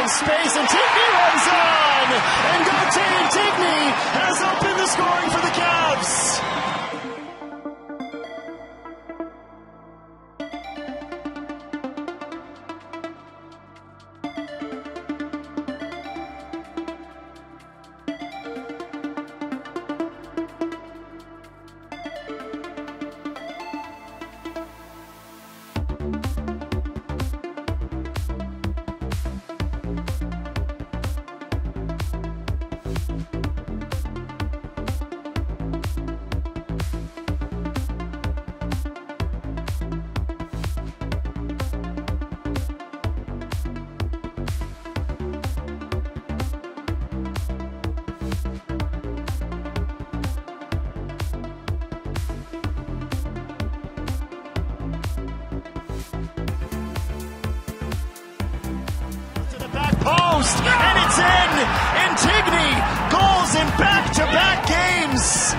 in space, and Ntignee runs on! And Goteh Ntignee has opened the scoring for the Cavs! Post, and it's in! Ntignee goals in back-to-back games!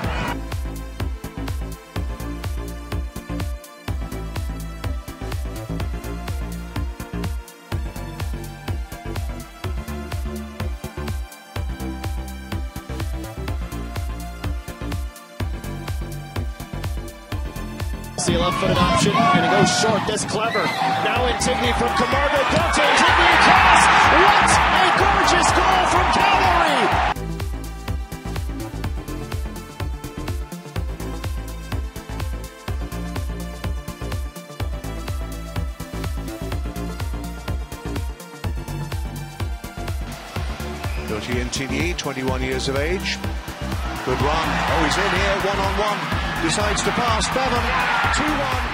See a left-footed option, and it goes short. That's clever. Now Ntignee from Camargo. Goteh Ntignee across. What a gorgeous goal from Cavalry! Goteh Ntignee, 21 years of age. Good run. Oh, he's in here, one-on-one. Decides to pass. Bevan, 2-1.